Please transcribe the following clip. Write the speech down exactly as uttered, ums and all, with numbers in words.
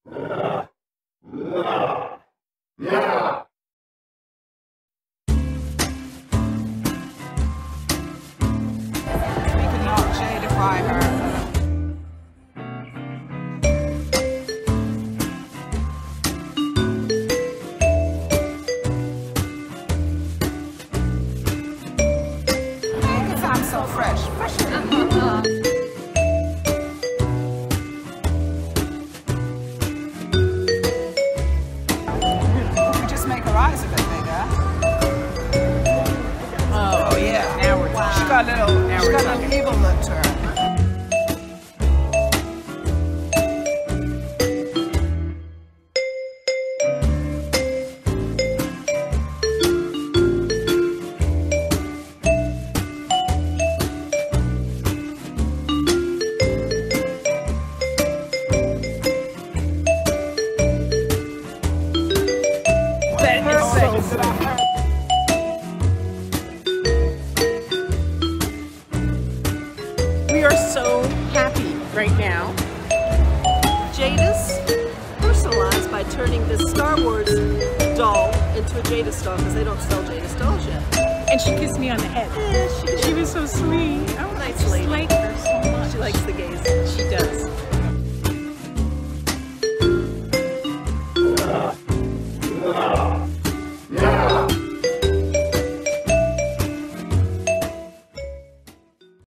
cannot jadify her. Because I'm so fresh. Fresher than you. Make her eyes a bit bigger. Oh, oh yeah. Now we're wow. She got a little, now she got a little evil look to her. We are so happy right now. Jadis personalized by turning this Star Wars doll into a Jadis doll because they don't sell Jadis dolls yet. And she kissed me on the head. Yeah, she, she was so sweet. I nice lady. like her so much. She likes the gays. She does.